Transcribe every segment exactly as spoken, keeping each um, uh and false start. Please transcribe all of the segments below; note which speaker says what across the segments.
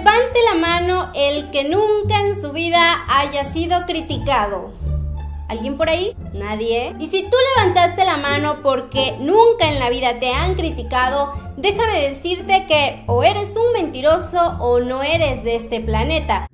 Speaker 1: levante la mano el que nunca en su vida haya sido criticado. ¿Alguien por ahí? ¿Nadie? Y si tú levantaste la mano porque nunca en la vida te han criticado, déjame decirte que o eres un mentiroso o no eres de este planeta.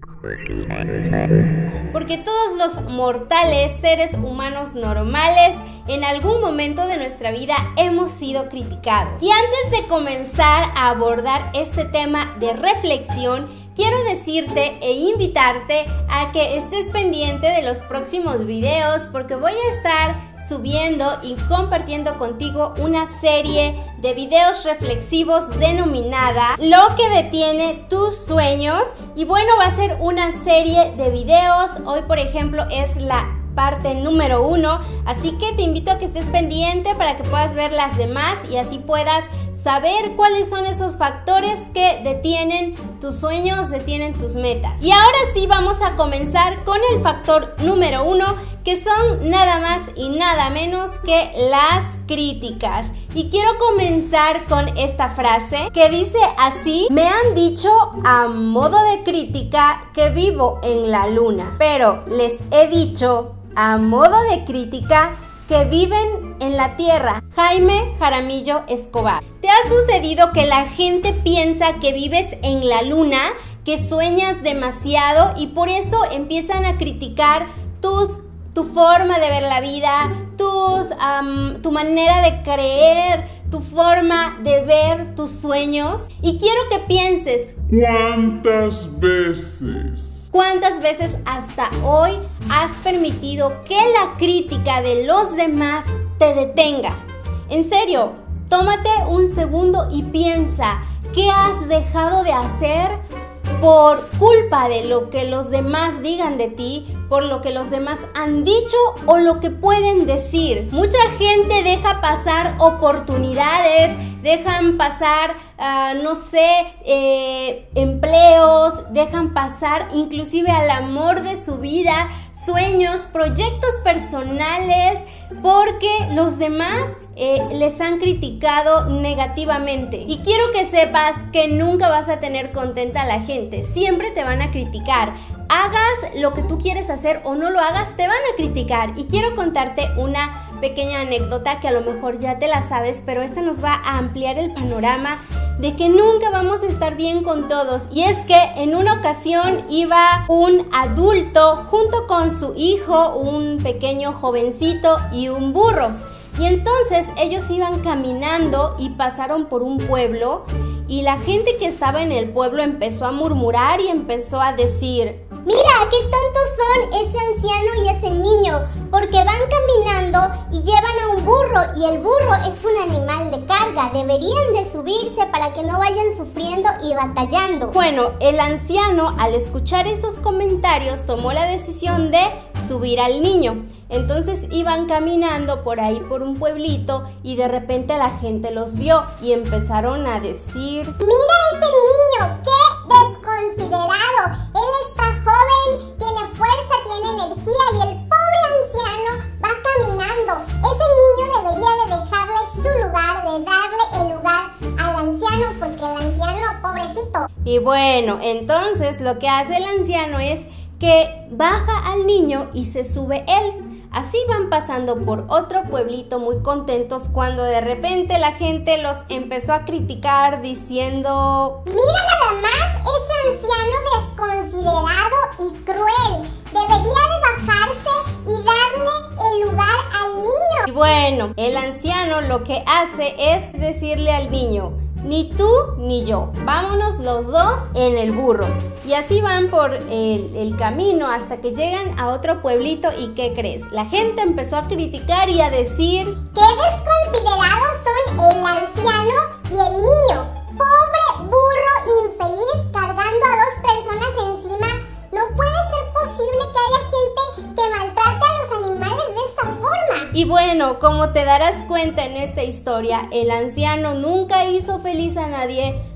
Speaker 1: Porque todos los mortales, seres humanos normales, en algún momento de nuestra vida hemos sido criticados. Y antes de comenzar a abordar este tema de reflexión, quiero decirte e invitarte a que estés pendiente de los próximos videos, porque voy a estar subiendo y compartiendo contigo una serie de videos reflexivos denominada Lo que detiene tus sueños. Y bueno, va a ser una serie de videos. Hoy, por ejemplo, es la parte número uno, así que te invito a que estés pendiente para que puedas ver las demás y así puedas saber cuáles son esos factores que detienen tus sueños, detienen tus metas. Y ahora sí vamos a comenzar con el factor número uno, que son nada más y nada menos que las críticas. Y quiero comenzar con esta frase que dice así: me han dicho a modo de crítica que vivo en la luna, pero les he dicho a modo de crítica que viven en la tierra. Jaime Jaramillo Escobar. ¿Te ha sucedido que la gente piensa que vives en la luna, que sueñas demasiado y por eso empiezan a criticar tus, tu forma de ver la vida, tus, um, tu manera de creer, tu forma de ver tus sueños? Y quiero que pienses,
Speaker 2: ¿cuántas veces?
Speaker 1: ¿Cuántas veces hasta hoy has permitido que la crítica de los demás te detenga? En serio, tómate un segundo y piensa, ¿qué has dejado de hacer por culpa de lo que los demás digan de ti, por lo que los demás han dicho o lo que pueden decir? Mucha gente deja pasar oportunidades, dejan pasar, uh, no sé, eh, empleos, dejan pasar inclusive al amor de su vida, sueños, proyectos personales, porque los demás eh, les han criticado negativamente. Y quiero que sepas que nunca vas a tener contenta a la gente, siempre te van a criticar. Hagas lo que tú quieres hacer o no lo hagas, te van a criticar. Y quiero contarte una pequeña anécdota que a lo mejor ya te la sabes, pero esta nos va a ampliar el panorama de que nunca vamos a estar bien con todos. Y es que en una ocasión iba un adulto junto con su hijo, un pequeño jovencito y un burro. Y entonces ellos iban caminando y pasaron por un pueblo y la gente que estaba en el pueblo empezó a murmurar y empezó a decir:
Speaker 3: mira, qué tontos son ese anciano y ese niño, porque van caminando y llevan a un burro y el burro es un animal de carga, deberían de subirse para que no vayan sufriendo y batallando.
Speaker 1: Bueno, el anciano al escuchar esos comentarios tomó la decisión de subir al niño. Entonces iban caminando por ahí por un pueblito y de repente la gente los vio y empezaron a decir:
Speaker 3: mira ese niño, qué desconsiderado, él está joven, tiene fuerza, tiene energía y el pobre anciano va caminando. Ese niño debería de dejarle su lugar, de darle el lugar al anciano, porque el anciano, pobrecito.
Speaker 1: Y bueno, entonces lo que hace el anciano es que baja al niño y se sube él. Así van pasando por otro pueblito muy contentos cuando de repente la gente los empezó a criticar diciendo:
Speaker 3: mira nada más ese anciano desconsiderado y cruel, debería de bajarse y darle el lugar al niño.
Speaker 1: Y bueno, el anciano lo que hace es decirle al niño: ni tú ni yo, vámonos los dos en el burro. Y así van por el, el camino hasta que llegan a otro pueblito. ¿Y qué crees? La gente empezó a criticar y a decir:
Speaker 3: qué desconsiderados son el anciano y el niño. Pobre burro infeliz cargando a dos personas encima. No puede ser posible que haya gente que maltrate a los animales de esta forma.
Speaker 1: Y bueno, como te darás cuenta en esta historia, el anciano nunca hizo feliz a nadie,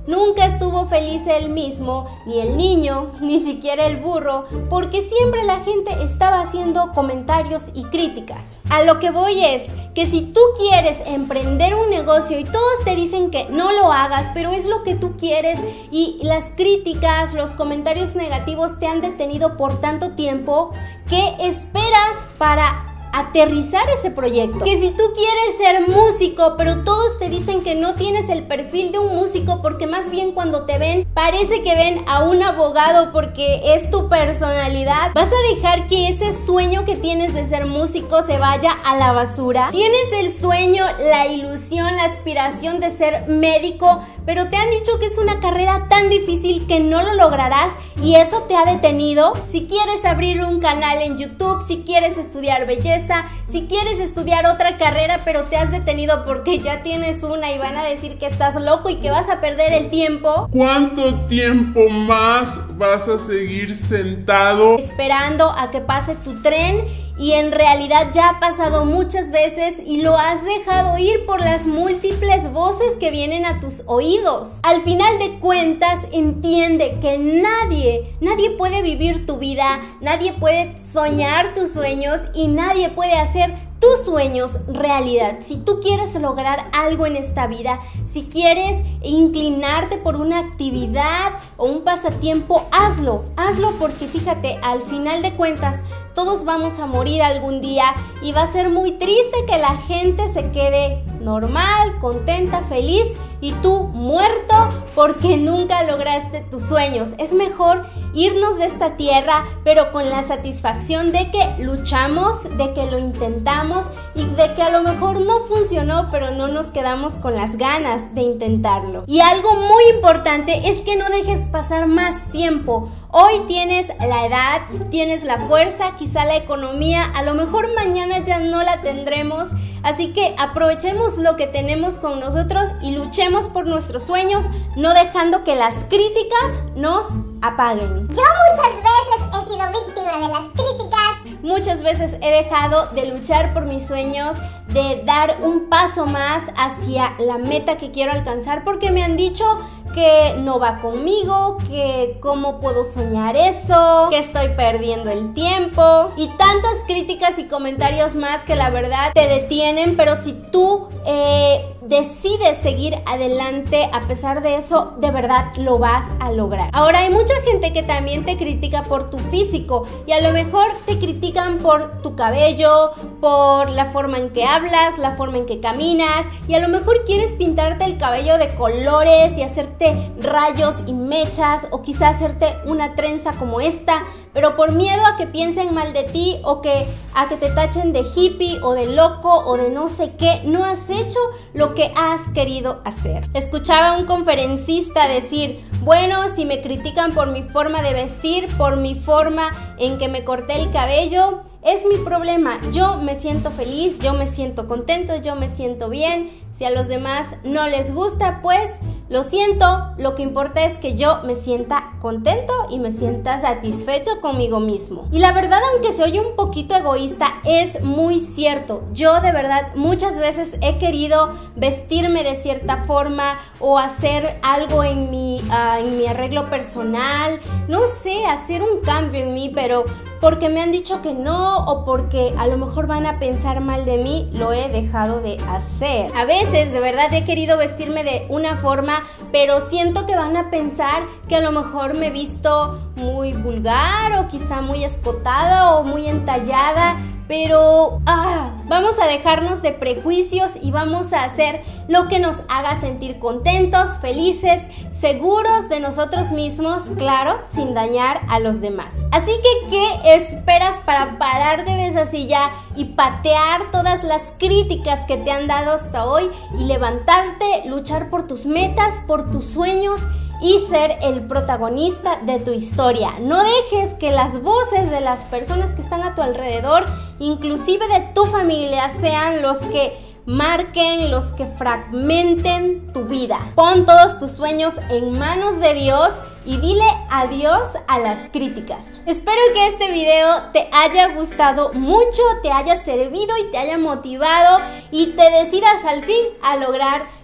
Speaker 1: Nunca estuvo feliz él mismo, ni el niño, ni siquiera el burro, porque siempre la gente estaba haciendo comentarios y críticas. A lo que voy es que si tú quieres emprender un negocio y todos te dicen que no lo hagas, pero es lo que tú quieres y las críticas, los comentarios negativos te han detenido por tanto tiempo, ¿qué esperas para aterrizar ese proyecto? Que si tú quieres ser músico, pero todos te dicen que no tienes el perfil de un músico, porque más bien cuando te ven, parece que ven a un abogado porque es tu personalidad, ¿vas a dejar que ese sueño que tienes de ser músico se vaya a la basura? Tienes el sueño, la ilusión, la aspiración de ser médico, pero te han dicho que es una carrera tan difícil que no lo lograrás y eso te ha detenido. Si quieres abrir un canal en YouTube, si quieres estudiar belleza, si quieres estudiar otra carrera pero te has detenido porque ya tienes una y van a decir que estás loco y que vas a perder el tiempo.
Speaker 2: ¿Cuánto tiempo más vas a seguir sentado
Speaker 1: esperando a que pase tu tren? Y en realidad ya ha pasado muchas veces y lo has dejado ir por las múltiples voces que vienen a tus oídos. Al final de cuentas, entiende que nadie, nadie puede vivir tu vida, nadie puede soñar tus sueños y nadie puede hacer tus sueños realidad. Si tú quieres lograr algo en esta vida, si quieres inclinarte por una actividad o un pasatiempo, hazlo, hazlo porque fíjate, al final de cuentas, todos vamos a morir algún día y va a ser muy triste que la gente se quede normal, contenta, feliz y tú muerto porque nunca lograste tus sueños. Es mejor irnos de esta tierra, pero con la satisfacción de que luchamos, de que lo intentamos y de que a lo mejor no funcionó, pero no nos quedamos con las ganas de intentarlo. Y algo muy importante es que no dejes pasar más tiempo. Hoy tienes la edad, tienes la fuerza, quizá la economía, a lo mejor mañana ya no la tendremos, así que aprovechemos lo que tenemos con nosotros y luchemos por nuestros sueños, no dejando que las críticas nos apaguen.
Speaker 3: Yo muchas veces he sido víctima de las críticas.
Speaker 1: Muchas veces he dejado de luchar por mis sueños, de dar un paso más hacia la meta que quiero alcanzar, porque me han dicho que no va conmigo, que cómo puedo soñar eso, que estoy perdiendo el tiempo y tantas críticas y comentarios más que la verdad te detienen, pero si tú eh, decides seguir adelante a pesar de eso, de verdad lo vas a lograr. Ahora hay mucha gente que también te critica por tu físico y a lo mejor te critican por tu cabello, por la forma en que hablas, la forma en que caminas y a lo mejor quieres pintarte el cabello de colores y hacerte rayos y mechas o quizá hacerte una trenza como esta, pero por miedo a que piensen mal de ti o que a que te tachen de hippie o de loco o de no sé qué, no has hecho lo que has querido hacer. Escuchaba a un conferencista decir, bueno, si me critican por mi forma de vestir, por mi forma en que me corté el cabello, es mi problema. Yo me siento feliz, yo me siento contento, yo me siento bien. Si a los demás no les gusta, pues lo siento, lo que importa es que yo me sienta contento y me sienta satisfecho conmigo mismo. Y la verdad, aunque se oye un poquito egoísta, es muy cierto. Yo de verdad muchas veces he querido vestirme de cierta forma o hacer algo en mi, uh, en mi arreglo personal, no sé, hacer un cambio en mí, pero porque me han dicho que no o porque a lo mejor van a pensar mal de mí, lo he dejado de hacer. A veces de verdad he querido vestirme de una forma, pero siento que van a pensar que a lo mejor me he visto muy vulgar o quizá muy escotada o muy entallada, pero ah, vamos a dejarnos de prejuicios y vamos a hacer lo que nos haga sentir contentos, felices, seguros de nosotros mismos, claro, sin dañar a los demás. Así que, ¿qué esperas para pararte de esa silla y patear todas las críticas que te han dado hasta hoy y levantarte, luchar por tus metas, por tus sueños y ser el protagonista de tu historia? No dejes que las voces de las personas que están a tu alrededor, inclusive de tu familia, sean los que marquen, los que fragmenten tu vida. Pon todos tus sueños en manos de Dios y dile adiós a las críticas. Espero que este video te haya gustado mucho, te haya servido y te haya motivado y te decidas al fin a lograr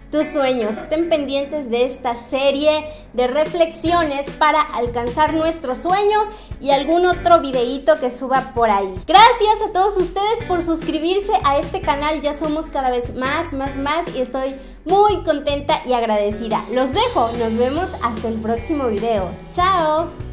Speaker 1: tus sueños. Estén pendientes de esta serie de reflexiones para alcanzar nuestros sueños y algún otro videíto que suba por ahí. Gracias a todos ustedes por suscribirse a este canal. Ya somos cada vez más, más, más y estoy muy contenta y agradecida. Los dejo, nos vemos hasta el próximo video. ¡Chao!